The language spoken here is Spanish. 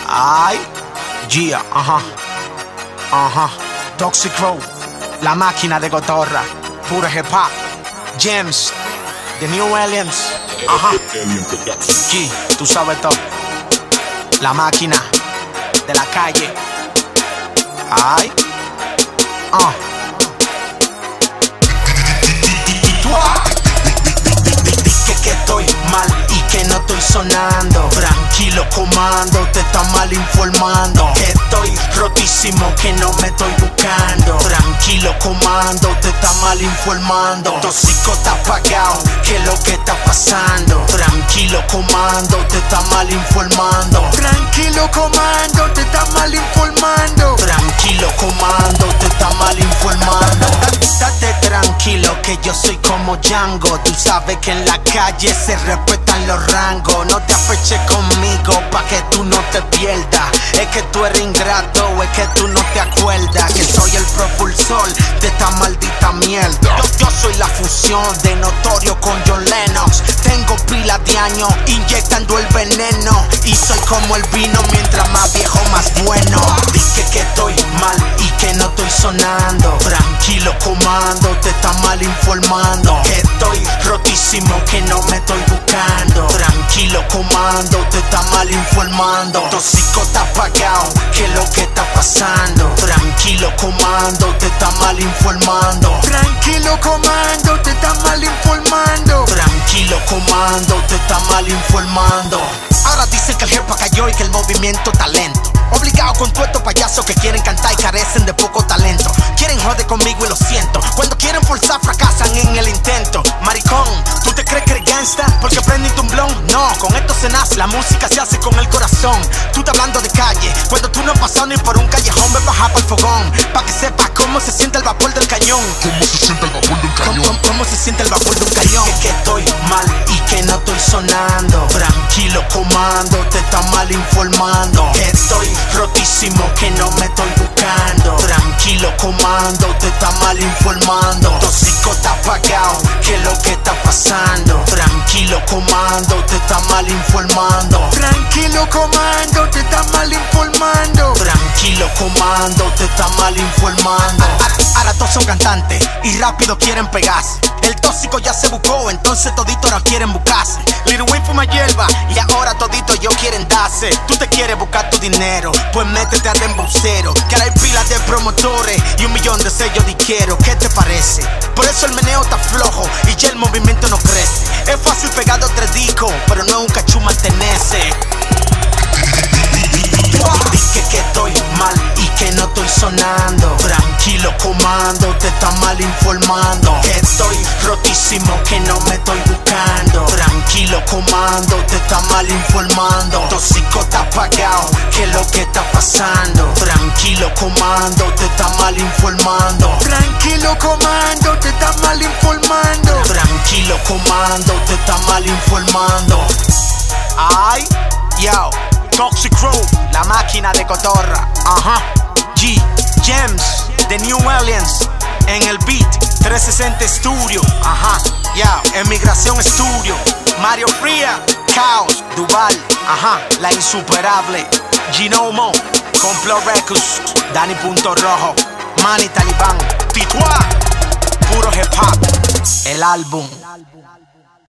Ay, Gia, Toxic Crow, la máquina de cotorra, puro hip hop, Gems, The New Aliens, G, tú sabes todo, la máquina de la calle. Ay, que estoy mal y que no estoy sonando. Tranquilo, comando, te está mal informando. Que estoy rotísimo, que no me estoy buscando. Tranquilo, comando, te está mal informando. Tóxico está apagado, que es lo que está pasando. Tranquilo, comando, te está mal informando. Tranquilo, comando, te está mal informando. Tranquilo, comando, te está mal informando. Date tranquilo, que yo soy como Django. Tú sabes que en la calle se respetan los rangos. No te afeches conmigo pa' que tú no te pierdas. Es que tú eres ingrato o es que tú no te acuerdas que soy el propulsor de esta maldita mierda. Yo soy la fusión de Notorio con John Lennox. Tengo pilas de años inyectando el veneno. Y soy como el vino, mientras más viejo más bueno. Dije que estoy mal y que no estoy sonando. Tranquilo, comando, te está mal informando. Que estoy rotísimo, que no me estoy buscando. Tranquilo, comando, te está mal informando. Tóxico está apagado, que es lo que está pasando. Tranquilo, comando, te está mal informando. Tranquilo, comando, te está mal informando. Tranquilo, comando, te está mal informando. Ahora dicen que el jefa cayó y que el movimiento está lento. Obligado con todos estos payasos que quieren cantar y carecen de poco talento. Quieren joder conmigo y lo siento. Cuando quieren forzar fracasan en el intento. Maricón, ¿tú te crees que eres gangsta? Porque prendiste un blon. No, con esto se nace, la música se hace con el corazón. Tú estás hablando de calle, cuando tú no has pasado ni por un callejón. Ven baja para el fogón, pa' que sepas cómo se siente el vapor del cañón. ¿Cómo se siente el vapor de un cañón? ¿Cómo se siente el vapor de un cañón? Que estoy mal y que no estoy sonando. Tranquilo, comando, te está mal informando. Que estoy rotísimo, que no me estoy buscando. Tranquilo, comando, te está mal informando. Tóxico está apagado, que es lo que está pasando. Tranquilo, comando, te está mal informando. Tranquilo, comando, te está mal informando. Tranquilo, comando, te está mal informando. Ahora todos son cantantes y rápido quieren pegarse. El tóxico ya se buscó, entonces todito no quieren buscarse. Lil Wayne fuma hierba y ahora todito ellos quieren darse. Tú te quieres buscar tu dinero, pues métete a Dembocero. Que ahora hay pilas de promotores y 1 millón de sellos disqueros. ¿Qué te parece? Por eso el meneo está flojo y ya el movimiento no crece. Es fácil pegar 2 o 3 discos, pero no es un cachú mantenerse. Dije que estoy mal y que no estoy sonando. Tranquilo, comando, te está mal informando. Que estoy rotísimo, que no me estoy buscando. Tranquilo, comando, te está mal informando. Tóxico está apagado, que es lo que está pasando. Tranquilo, comando, te está mal informando. Tranquilo, comando, te está mal informando. Tranquilo, comando, te está mal informando. Ay, yo, Toxic Crow, la máquina de cotorra. G, Gems, The New Aliens, en el beat, 360 Studio. Emigración Studio, Mario Fría, Caos, Duval, la insuperable, Ginomo, Complot Records, Dani Punto Rojo, Manny Talibán, Tituá, puro hip hop, el álbum.